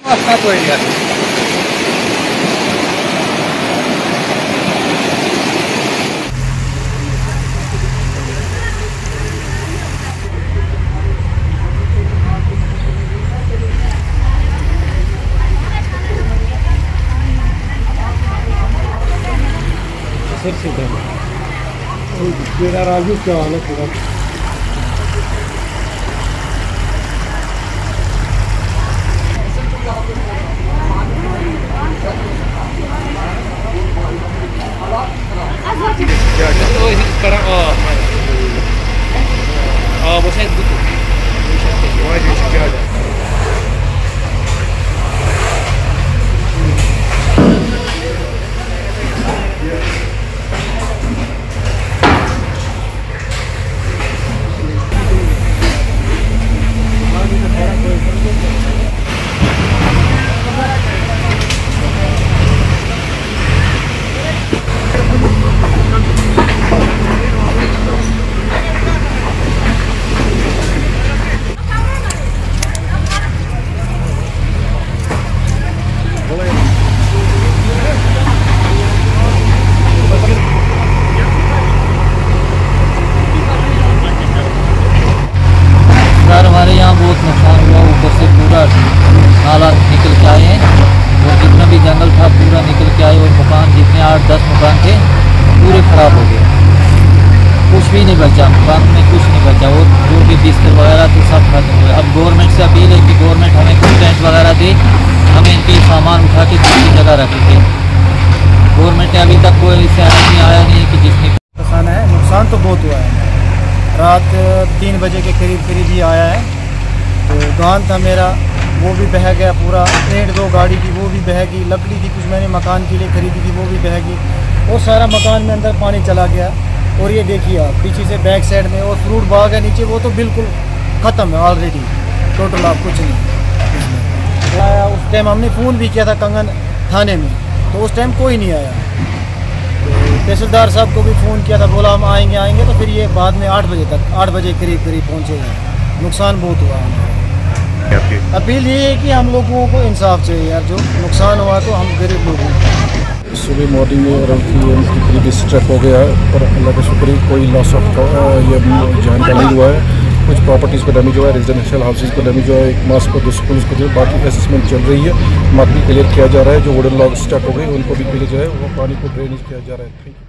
मेरा राजू क्या हालत पूरा sekarang bos saya butuh wajib sekian. हमारे यहाँ बहुत नुकसान हुआ, ऊपर से पूरा नाला निकल के आए हैं और जितना भी जंगल था पूरा निकल के आए और मकान जितने 8-10 मकान थे पूरे ख़राब हो गए, कुछ भी नहीं बचा, मकान में कुछ नहीं बचा और जो भी बिस्तर वगैरह थे सब खत्म हुए। अब गवर्नमेंट से अपील है कि गवर्नमेंट हमें कुछ टेंट वगैरह दे, हमें इनके सामान उठा के दूसरी जगह रखेंगे। गवर्नमेंट ने अभी तक कोई ऐसे आदमी आया नहीं कि जिसने नुकसान तो बहुत हुआ है। रात 3 बजे के करीब ही आया है, तो धान था मेरा वो भी बह गया पूरा, 1-2 गाड़ी की वो भी बह गई, लकड़ी की कुछ मैंने मकान के लिए खरीदी थी वो भी बह गई, वो सारा मकान में अंदर पानी चला गया। और ये देखिए आप पीछे से बैक साइड में और फ्रूट बाग है नीचे, वो तो बिल्कुल ख़त्म है ऑलरेडी, टोटल आप कुछ नहीं इसमें आया। उस टाइम हमने फ़ोन भी किया था कंगन थाने में, तो उस टाइम कोई नहीं आया। तहसीलदार साहब को भी फ़ोन किया था, बोला हम आएंगे, तो फिर ये बाद में 8 बजे करीब पहुँचेगा। नुकसान बहुत हुआ हमारा। अपील ये है कि हम लोगों को इंसाफ चाहिए यार, जो नुकसान हुआ तो हम गरीब लोग हैं। सुबह मॉर्निंग में और करीब स्ट्रक हो गया, पर अल्लाह का शुक्र है कोई लॉस ऑफ ये जान का नहीं हुआ है। कुछ प्रॉपर्टीज़ को डैमेज हुआ है, रेजिडेंशियल हाउसेज को डैमेज हुआ है, एक मास्क को 2 स्कूल्स को, बाकी असेसमेंट चल रही है, मार्केट क्लियर किया जा रहा है। जो वुडन लॉग स्टक हो गए उनको भी पहले जो है वो पानी को ड्रेनेज किया जा रहा है। Thank you.